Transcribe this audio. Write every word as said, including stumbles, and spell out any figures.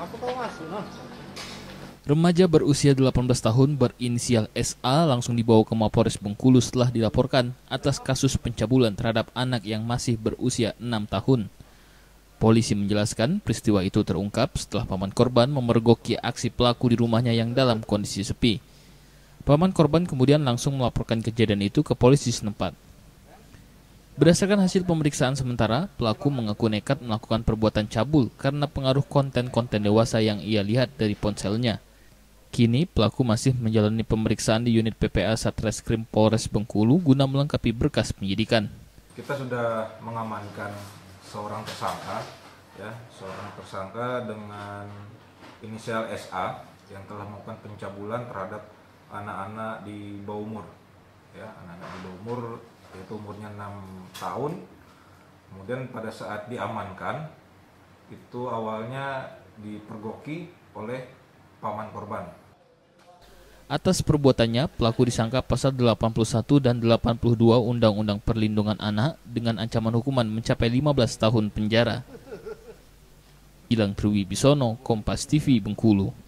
Remaja berusia delapan belas tahun berinisial S A langsung dibawa ke Mapolres Bengkulu setelah dilaporkan atas kasus pencabulan terhadap anak yang masih berusia enam tahun. Polisi menjelaskan peristiwa itu terungkap setelah paman korban memergoki aksi pelaku di rumahnya yang dalam kondisi sepi. Paman korban kemudian langsung melaporkan kejadian itu ke polisi setempat. Berdasarkan hasil pemeriksaan sementara, pelaku mengaku nekat melakukan perbuatan cabul karena pengaruh konten-konten dewasa yang ia lihat dari ponselnya. Kini pelaku masih menjalani pemeriksaan di unit P P A Satreskrim Polres Bengkulu guna melengkapi berkas penyidikan. Kita sudah mengamankan seorang tersangka, ya, seorang tersangka dengan inisial S A yang telah melakukan pencabulan terhadap anak-anak di bawah umur, ya, anak-anak di bawah umur yaitu umurnya enam tahun. Kemudian pada saat diamankan itu awalnya dipergoki oleh paman korban. Atas perbuatannya, pelaku disangka pasal delapan puluh satu dan delapan puluh dua Undang-Undang Perlindungan Anak dengan ancaman hukuman mencapai lima belas tahun penjara. Gilang Triwibisono, Kompas T V, Bengkulu.